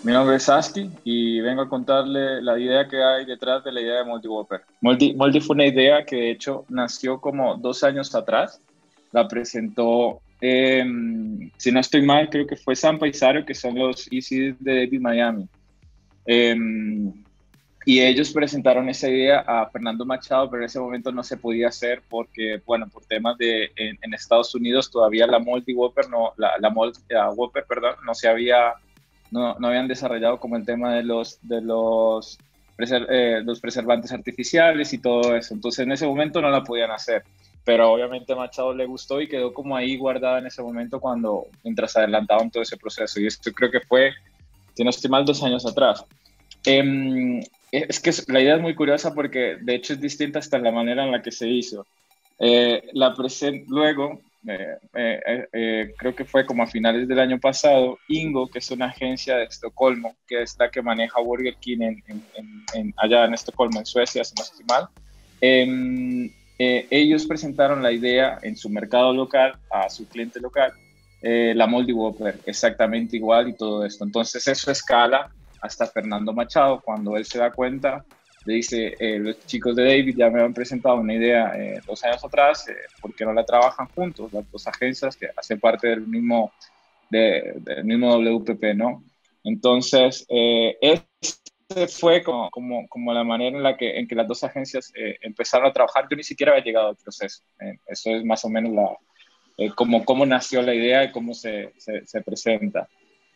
Mi nombre es Saski y vengo a contarle la idea que hay detrás de la idea de Multiwhopper. Multi fue una idea que de hecho nació como 2 años atrás. La presentó, si no estoy mal, creo que fue Sam Paisario, que son los ECs de David Miami. Eh, y ellos presentaron esa idea a Fernando Machado, pero en ese momento no se podía hacer porque, bueno, por temas de en Estados Unidos todavía la Multi-Whopper, no, la Whopper, perdón, no habían desarrollado como el tema de los preservantes artificiales y todo eso. Entonces en ese momento no la podían hacer, pero obviamente a Machado le gustó y quedó como ahí guardada en ese momento mientras adelantaban todo ese proceso. Y esto creo que fue, si no estoy mal, 2 años atrás. Eh, es que la idea es muy curiosa porque de hecho es distinta hasta la manera en la que se hizo. Luego, creo que fue como a finales del año pasado, Ingo, que es una agencia de Estocolmo, que es la que maneja Burger King allá en Estocolmo, en Suecia, si no estoy mal, ellos presentaron la idea en su mercado local, a su cliente local, la Moldy Whopper, exactamente igual y todo esto. Entonces eso escala hasta Fernando Machado, cuando él se da cuenta, le dice, los chicos de David ya me han presentado una idea 2 años atrás, ¿por qué no la trabajan juntos? Las dos agencias que hacen parte del mismo WPP, ¿no? Entonces, ese fue como la manera en que las dos agencias empezaron a trabajar. Yo ni siquiera había llegado al proceso. Eso es más o menos cómo nació la idea y cómo se presenta.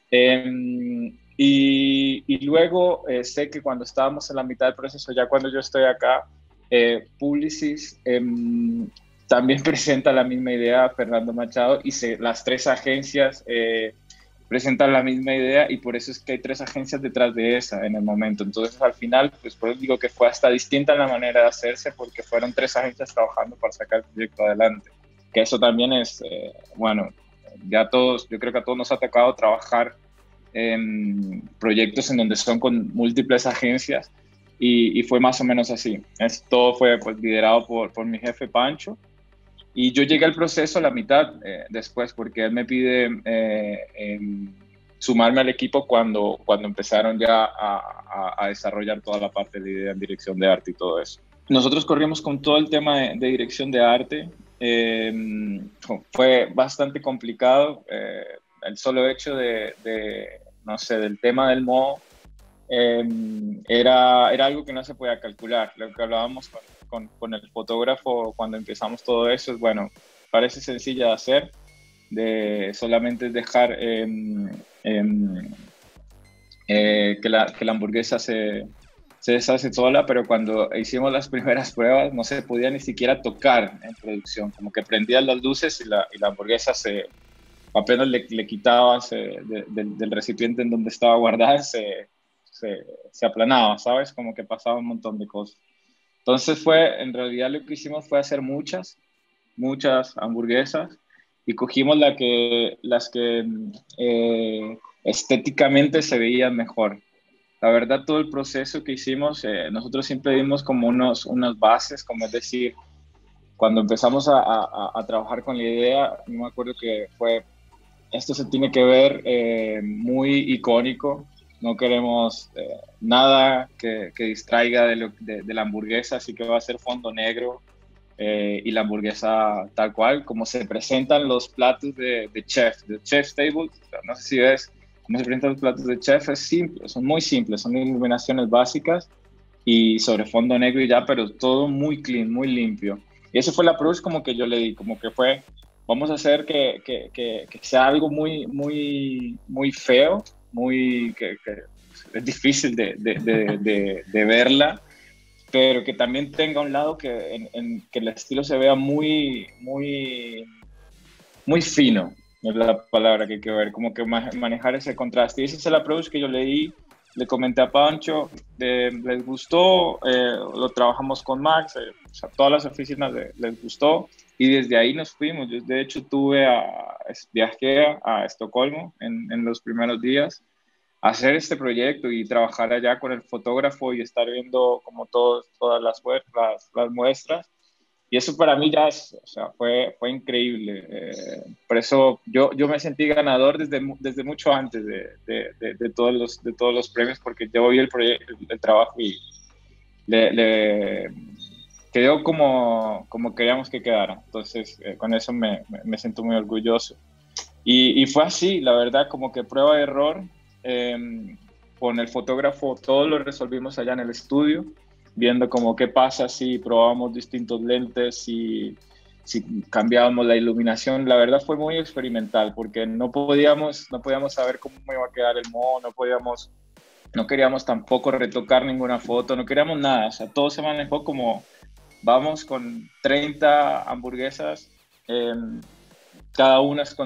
Y luego sé que cuando estábamos en la mitad del proceso, ya cuando yo estoy acá, Publicis también presenta la misma idea a Fernando Machado y las tres agencias presentan la misma idea y por eso es que hay tres agencias detrás de esa en el momento. Entonces al final, pues por eso digo que fue hasta distinta la manera de hacerse porque fueron tres agencias trabajando para sacar el proyecto adelante. Que eso también es, bueno, yo creo que a todos nos ha tocado trabajar en proyectos en donde son con múltiples agencias y fue más o menos así. Todo fue pues, liderado por mi jefe Pancho y yo llegué al proceso a la mitad después porque él me pide sumarme al equipo cuando empezaron ya a desarrollar toda la parte de idea en dirección de arte y todo eso. Nosotros corrimos con todo el tema de dirección de arte. Eh, Fue bastante complicado. El solo hecho no sé, del tema del modo, era algo que no se podía calcular. Lo que hablábamos con el fotógrafo cuando empezamos todo eso es, bueno, parece sencilla de hacer, de solamente dejar que la hamburguesa se deshace sola, pero cuando hicimos las primeras pruebas no se podía ni siquiera tocar en producción, como que prendían las luces y la hamburguesa apenas le quitabas del recipiente en donde estaba guardada, se aplanaba, ¿sabes? Como que pasaba un montón de cosas. Entonces en realidad lo que hicimos fue hacer muchas hamburguesas y cogimos las que estéticamente se veían mejor. La verdad, todo el proceso que hicimos, nosotros siempre dimos como unas bases, como es decir, cuando empezamos a trabajar con la idea, no me acuerdo que fue, esto se tiene que ver muy icónico, no queremos nada que distraiga de la hamburguesa, así que va a ser fondo negro y la hamburguesa tal cual, como se presentan los platos de Chef's Table, no sé si ves cómo se presentan los platos de chef, es simple, son muy simples, son iluminaciones básicas y sobre fondo negro y ya, pero todo muy clean, muy limpio. Y ese fue el approach como que yo le di, como que fue, vamos a hacer que sea algo muy, muy, muy feo, que es difícil de verla, pero que también tenga un lado que el estilo se vea muy, muy, muy fino, es la palabra que hay que ver, como que manejar ese contraste. Y ese es el approach que yo leí, le comenté a Pancho, les gustó, lo trabajamos con Max, o sea, todas las oficinas les gustó y desde ahí nos fuimos. Yo de hecho viajé a Estocolmo en los primeros días a hacer este proyecto y trabajar allá con el fotógrafo y estar viendo como todas las muestras Y eso para mí ya es, o sea, fue increíble. Por eso yo me sentí ganador desde mucho antes de todos los premios, porque yo vi el, el trabajo y le quedó como queríamos que quedara. Entonces, con eso me siento muy orgulloso. Y fue así, la verdad, como que prueba de error. Con el fotógrafo todo lo resolvimos allá en el estudio, viendo como qué pasa si probábamos distintos lentes, si cambiábamos la iluminación. La verdad fue muy experimental porque no podíamos saber cómo iba a quedar el modo, no queríamos tampoco retocar ninguna foto, no queríamos nada. O sea, todo se manejó como vamos con 30 hamburguesas, eh, cada una es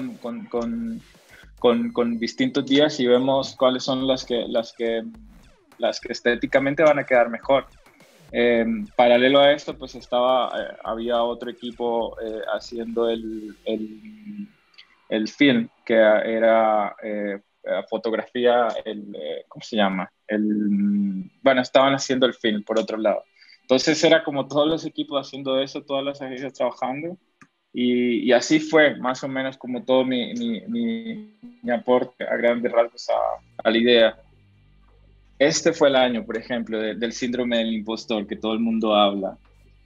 con distintos días y vemos cuáles son las que estéticamente van a quedar mejor. Paralelo a esto, pues había otro equipo haciendo el film, que era fotografía, ¿cómo se llama? Bueno, estaban haciendo el film por otro lado. Entonces era como todos los equipos haciendo eso, todas las agencias trabajando. Y así fue más o menos como todo mi aporte a grandes rasgos a la idea. Este fue el año, por ejemplo, del síndrome del impostor que todo el mundo habla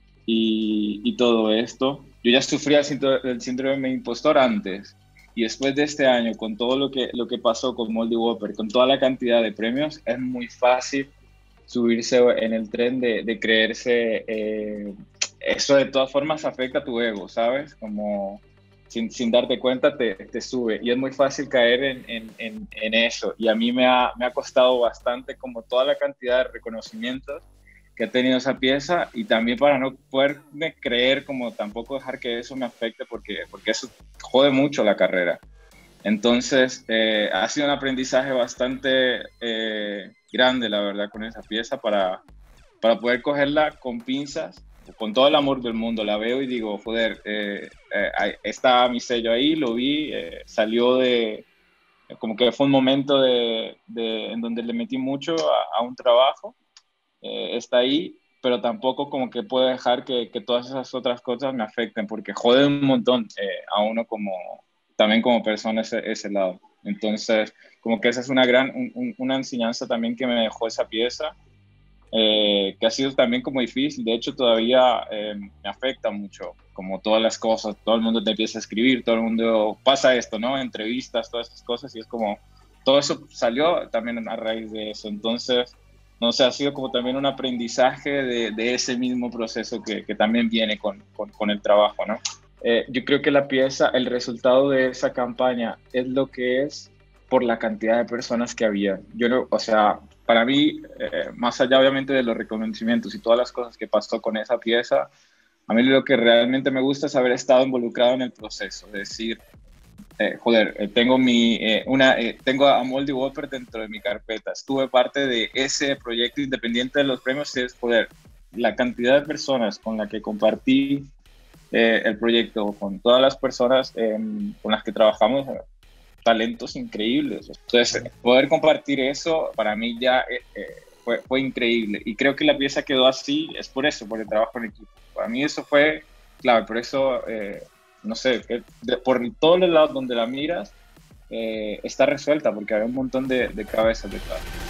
y todo esto. Yo ya sufría el síndrome del impostor antes y después de este año, con todo lo que pasó con Moldy Whopper, con toda la cantidad de premios, es muy fácil subirse en el tren de creerse. Eso de todas formas afecta a tu ego, ¿sabes? Como sin darte cuenta te sube y es muy fácil caer en eso. Y a mí me ha costado bastante como toda la cantidad de reconocimientos que ha tenido esa pieza y también para no poderme creer como tampoco dejar que eso me afecte porque eso jode mucho la carrera. Entonces, ha sido un aprendizaje bastante grande, la verdad, con esa pieza para poder cogerla con pinzas, con todo el amor del mundo. La veo y digo, joder, está mi sello ahí, lo vi, salió como que fue un momento en donde le metí mucho a un trabajo, está ahí, pero tampoco como que puedo dejar que todas esas otras cosas me afecten, porque jode un montón a uno también como persona ese lado. Entonces, como que esa es una enseñanza también que me dejó esa pieza, que ha sido también como difícil. De hecho, todavía me afecta mucho, como todas las cosas. Todo el mundo te empieza a escribir, todo el mundo pasa esto, ¿no? Entrevistas, todas esas cosas, y es como, todo eso salió también a raíz de eso. Entonces, no sé, ha sido como también un aprendizaje de ese mismo proceso que también viene con el trabajo, ¿no? Yo creo que la pieza, el resultado de esa campaña es lo que es por la cantidad de personas que había. Yo no, o sea, para mí, más allá obviamente de los reconocimientos y todas las cosas que pasó con esa pieza, a mí lo que realmente me gusta es haber estado involucrado en el proceso, es decir, joder, tengo a Moldy Whopper dentro de mi carpeta, estuve parte de ese proyecto independiente de los premios, es, joder, la cantidad de personas con la que compartí el proyecto, con todas las personas con las que trabajamos, talentos increíbles. Entonces, poder compartir eso para mí ya fue increíble. Y creo que la pieza quedó así, es por eso, por el trabajo en equipo. Para mí eso fue clave, por eso, no sé, por todos los lados donde la miras, está resuelta, porque hay un montón de cabezas detrás.